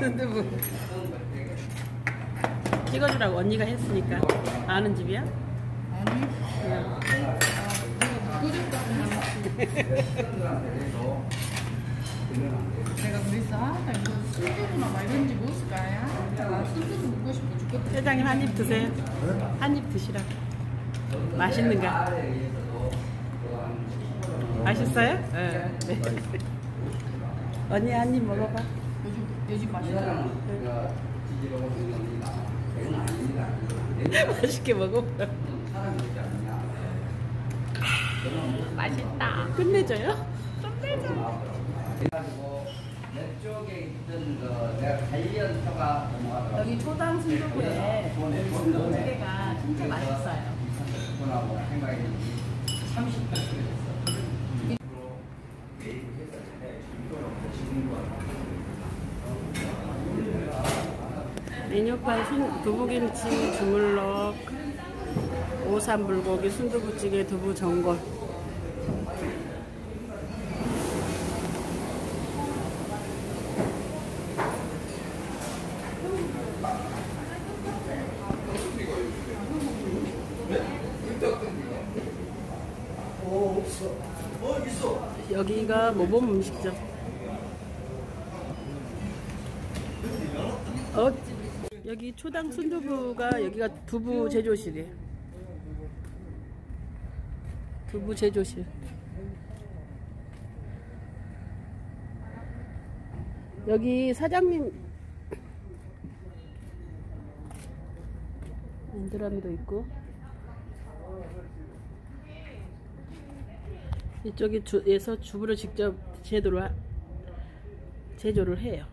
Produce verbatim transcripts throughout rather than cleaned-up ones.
순두부 찍어주라고 언니가 했으니까. 아는 집이야? 아니. 그냥. 내가 그랬어. 아, 나 이거 순두부나 막 이런 집 없을까? 나 순두부 먹고 싶어 죽겠다. 회장님 한 입 드세요. 한 입 드시라. 맛있는가? 맛있어요? 네. 네. 언니 한 입 먹어봐. 요즘 요즘 맛있더라. 맛있게 먹어. 맛있다. 끝내줘요? 끝내줘. 여기 초당 순두부에 순두부찌개가 진짜 맛있어요. 메뉴판 순, 두부김치, 주물럭, 오삼불고기, 순두부찌개, 두부전골. 여기가 모범 음식점. 어, 여기 초당 순두부가 여기가 두부 제조실이에요. 두부 제조실. 여기 사장님 인드람도 있고, 이쪽에 주에서 주부를 직접 제조를, 제조를 해요.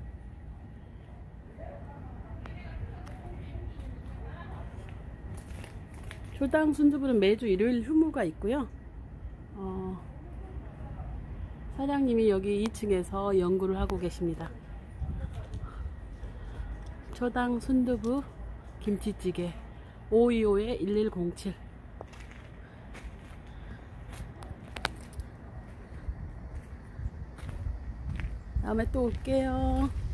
초당 순두부는 매주 일요일 휴무가 있고요. 어, 사장님이 여기 이 층에서 연구를 하고 계십니다. 초당 순두부 김치찌개 오이오 일일공칠. 다음에 또 올게요.